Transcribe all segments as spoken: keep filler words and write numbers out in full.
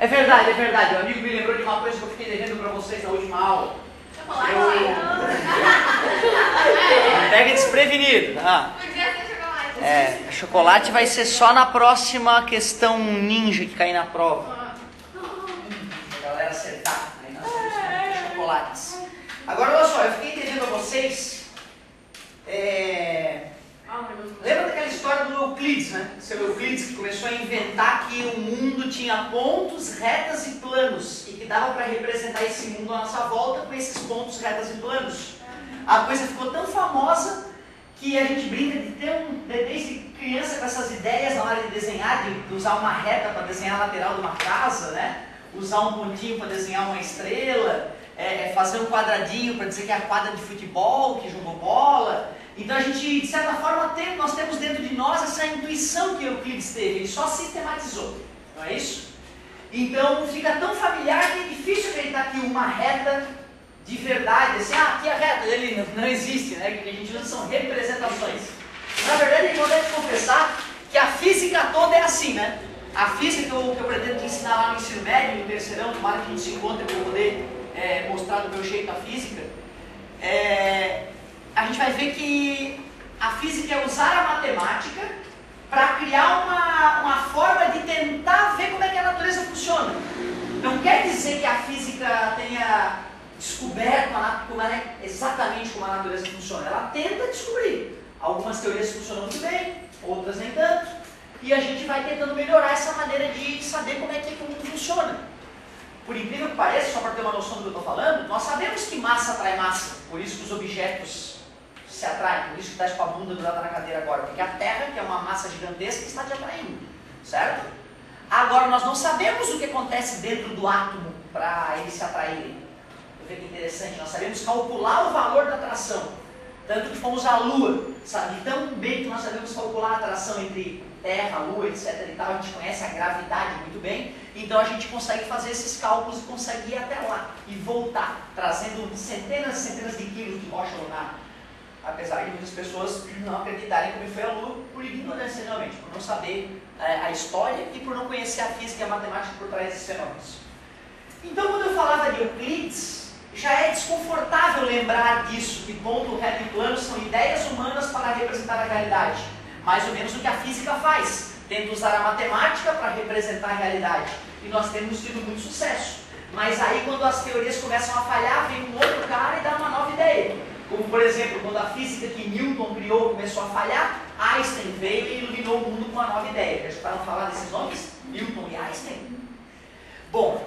É verdade, é verdade. O amigo me lembrou de uma coisa que eu fiquei devendo para vocês na última aula. Chocolate. Eu... Pega desprevenido. Ah. Podia ser chocolate. É, chocolate vai ser só na próxima questão ninja que cair na prova. A galera acertar aí nas questões de chocolates. Agora, olha só, eu fiquei devendo a vocês... É... Lembra daquela história do Euclides, né? Seu Euclides que começou a inventar que o mundo tinha pontos, retas e planos e que dava para representar esse mundo à nossa volta com esses pontos, retas e planos. A coisa ficou tão famosa que a gente brinca de ter um, desde criança com essas ideias na hora de desenhar, de, de usar uma reta para desenhar a lateral de uma casa, né? Usar um pontinho para desenhar uma estrela, é, fazer um quadradinho para dizer que é a quadra de futebol, que jogou bola. Então a gente, de certa forma, tem, nós temos dentro de nós essa intuição que Euclides teve, ele só sistematizou, não é isso? Então fica tão familiar que é difícil acreditar que uma reta de verdade, assim, ah, aqui a reta, ele não, não existe, né? O que a gente usa são representações. Na verdade, é importante confessar que a física toda é assim, né? A física que eu, que eu pretendo te ensinar lá no ensino médio, no terceirão, tomara que a gente se encontre para eu poder é, mostrar do meu jeito a física, é... a gente vai ver que a física é usar a matemática para criar uma, uma forma de tentar ver como é que a natureza funciona. Não quer dizer que a física tenha descoberto a, como ela é, exatamente como a natureza funciona. Ela tenta descobrir. Algumas teorias funcionam muito bem, outras nem tanto. E a gente vai tentando melhorar essa maneira de saber como é que o mundo funciona. Por incrível que pareça, só para ter uma noção do que eu estou falando, nós sabemos que massa atrai massa. Por isso que os objetos se atrai, por isso que está com a bunda grudada na cadeira agora, porque a Terra, que é uma massa gigantesca, está te atraindo, certo? Agora, nós não sabemos o que acontece dentro do átomo para eles se atraírem. Vê que interessante, nós sabemos calcular o valor da atração, tanto que fomos à Lua, sabe? Tão bem que nós sabemos calcular a atração entre Terra, Lua, etc e tal, a gente conhece a gravidade muito bem, então a gente consegue fazer esses cálculos e consegue ir até lá e voltar, trazendo centenas e centenas de quilos de rocha lunar. Apesar de muitas pessoas não acreditarem como foi a Lua, por ignorância realmente, por não saber é, a história e por não conhecer a física e a matemática por trás desses fenômenos. Então, quando eu falava de Euclides, já é desconfortável lembrar disso, que ponto, reto e plano são ideias humanas para representar a realidade. Mais ou menos o que a física faz, tenta usar a matemática para representar a realidade. E nós temos tido muito sucesso. Mas aí, quando as teorias começam a falhar, vem um outro cara e dá uma nova ideia. Como, por exemplo, quando a física que Newton criou começou a falhar, Einstein veio e iluminou o mundo com uma nova ideia. Já escutaram falar desses nomes? Newton e Einstein? Bom,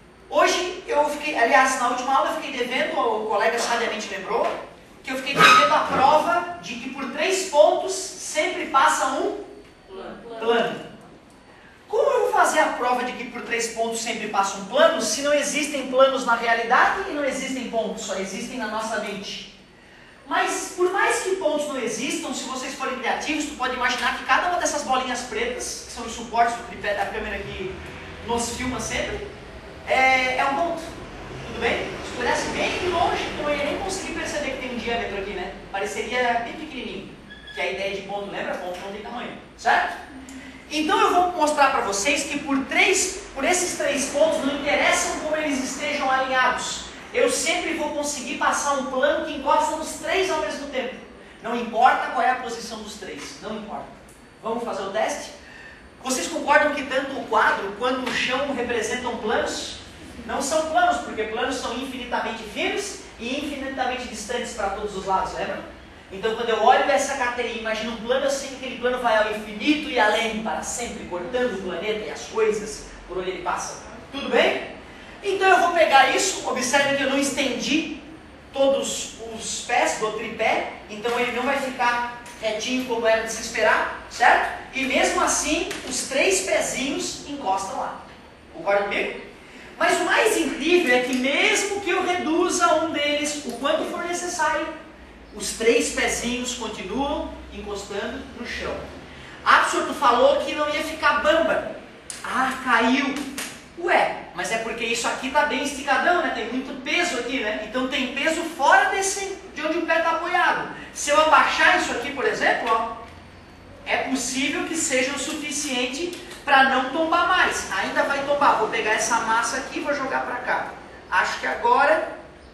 hoje eu fiquei, aliás, na última aula eu fiquei devendo, o colega sabiamente lembrou, que eu fiquei devendo a prova de que por três pontos sempre passa um plano. Como eu vou fazer a prova de que por três pontos sempre passa um plano, se não existem planos na realidade e não existem pontos, só existem na nossa mente? Mas, por mais que pontos não existam, se vocês forem criativos, tu pode imaginar que cada uma dessas bolinhas pretas, que são os suportes do tripé da câmera que nos filma sempre, é, é um ponto. Tudo bem? Se tu olhasse bem de longe, tu não ia nem conseguir perceber que tem um diâmetro aqui, né? Pareceria bem pequenininho. Que é a ideia de ponto, lembra? Ponto não tem tamanho, certo? Então eu vou mostrar para vocês que por, três, por esses três pontos, não interessam como eles estejam alinhados, eu sempre vou conseguir passar um plano que encosta nos três ao mesmo tempo. Não importa qual é a posição dos três, não importa. Vamos fazer o teste? Vocês concordam que tanto o quadro quanto o chão representam planos? Não são planos, porque planos são infinitamente firmes e infinitamente distantes para todos os lados, lembra? Então quando eu olho essa carteirinha, imagino um plano assim, que aquele plano vai ao infinito e além, para sempre, cortando o planeta e as coisas por onde ele passa. Tudo bem? Então eu vou pegar isso, observe que eu não estendi todos os pés do tripé, então ele não vai ficar retinho como era de se esperar, certo? E mesmo assim, os três pezinhos encostam lá. Concorda comigo? Mas o mais incrível é que mesmo que eu reduza um deles o quanto for necessário, os três pezinhos continuam encostando no chão. Absurdo falou que não ia ficar bamba. Ah, caiu. Ué, mas é porque isso aqui está bem esticadão, né? Tem muito peso aqui, né? Então tem peso fora desse, de onde o pé está apoiado. Se eu abaixar isso aqui, por exemplo, ó, é possível que seja o suficiente para não tombar mais. Ainda vai tombar. Vou pegar essa massa aqui e vou jogar para cá. Acho que agora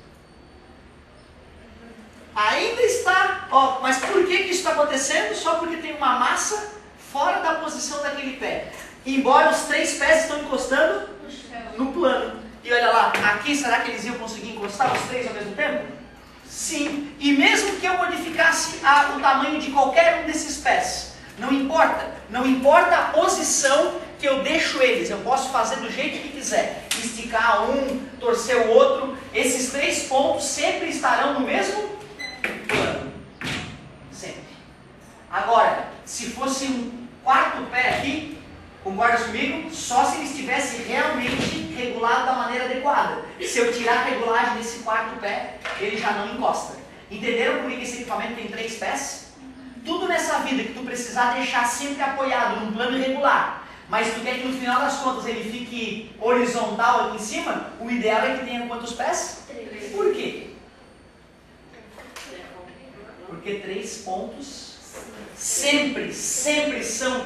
ainda está. Ó, mas por que, que isso está acontecendo? Só porque tem uma massa fora da posição daquele pé. Embora os três pés estão encostando no plano. E olha lá, aqui será que eles iam conseguir encostar os três ao mesmo tempo? Sim. E mesmo que eu modificasse a, o tamanho de qualquer um desses pés, não importa. Não importa a posição que eu deixo eles. Eu posso fazer do jeito que quiser. Esticar um, torcer o outro. Esses três pontos sempre estarão no mesmo plano. Sempre. Agora, se fosse um quarto pé aqui, concorda comigo? Só se ele estivesse realmente regulado da maneira adequada. Se eu tirar a regulagem desse quarto pé, ele já não encosta. Entenderam por que esse equipamento tem três pés? Tudo nessa vida que tu precisar deixar sempre apoiado num plano irregular, mas tu quer que no final das contas ele fique horizontal aqui em cima, o ideal é que tenha quantos pés? Três. Por quê? Porque três pontos sempre, sempre são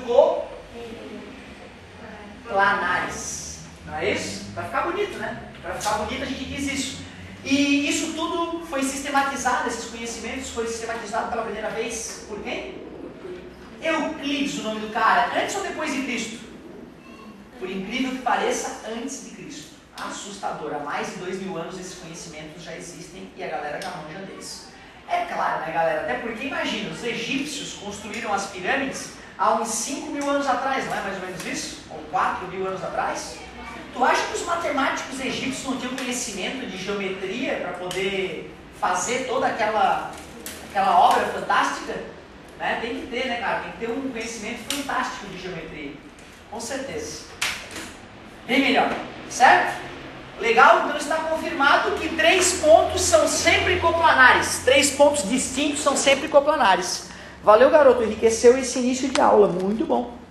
coplanares. Não é isso? Para ficar bonito, né? Para ficar bonito a gente diz isso. E isso tudo foi sistematizado, esses conhecimentos foi sistematizado pela primeira vez por quem? Euclides, o nome do cara, antes ou depois de Cristo? Por incrível que pareça, antes de Cristo. Assustador, há mais de dois mil anos esses conhecimentos já existem e a galera já manja deles. É claro, né, galera? Até porque, imagina, os egípcios construíram as pirâmides há uns cinco mil anos atrás, não é mais ou menos isso? Ou quatro mil anos atrás? Tu acha que os matemáticos egípcios não tinham conhecimento de geometria para poder fazer toda aquela, aquela obra fantástica? Né? Tem que ter, né, cara? Tem que ter um conhecimento fantástico de geometria. Com certeza. Bem melhor, certo? Legal? Então está confirmado que três pontos são sempre coplanares. Três pontos distintos são sempre coplanares. Valeu, garoto. Enriqueceu esse início de aula. Muito bom.